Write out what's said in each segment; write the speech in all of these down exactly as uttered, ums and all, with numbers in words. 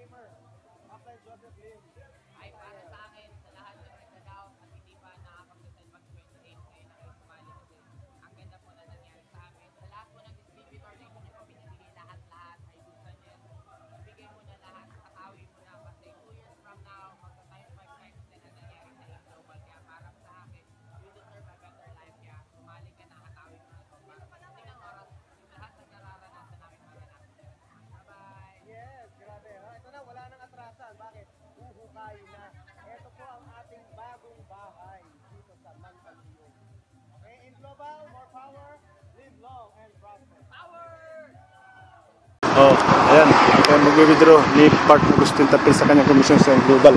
disclaimer. Kaplan Joseph Lim. Ay, para sa akin, sa lahat ng nagdadaw at hindi pa nakakapagdasal mag-twenty-eight ngayon na kayo sumali kasi ang ganda po na nangyari sa amin. Sa lahat po ng distributor na hindi po pinabigay lahat-lahat, ay gusto niyo. Ibigay mo na lahat, katawi mo na kasi two years from now, magsa-time five times na na nangyari sa iyo global. Kaya para sa akin, you deserve a better life. Kaya sumali ka na, katawi mo na ito. Para pagdating ang oras, yung lahat ng nararanasan namin maranasan. Bye-bye! Yes, grabe. Ha? Ito na, wala nang atrasan. Bakit? Huhukayin na. Ito po ang ating bagong bahay dito sa Mantaluyong. Okay, in global, more power, live long and prosper. Power! Oh, ayan. Kaya mag-withdraw ni Park Agustin Tapil sa kanyang komisyon sa global.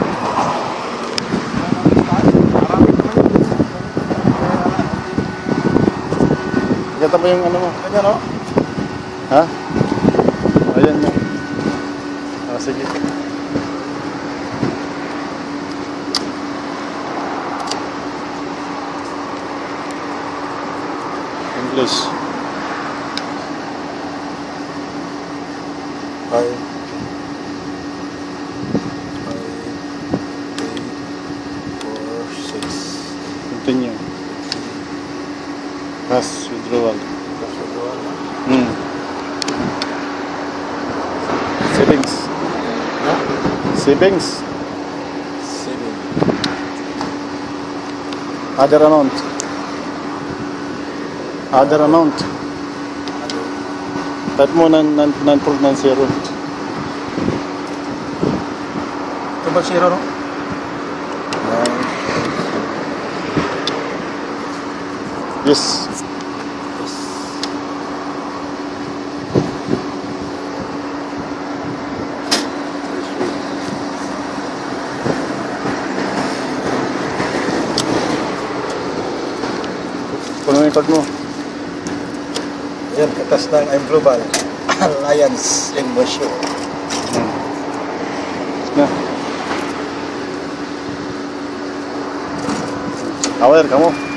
Kita mo yung ano mo? Ayan o. Ha? Ayan yun. Ah, sige. English. Five, five, eight, four, six. Continue. Cash withdrawal. Cash withdrawal. Hmm. Savings. Huh? Savings. Saving. Other amount. Other amount. Type mo nine four nine zero. Ito ba zero, no? Yes. Yes. Puno yung card mo. Yan, katas ng I'm Global Alliance in Motion. Hmm. Na. Aware kamu.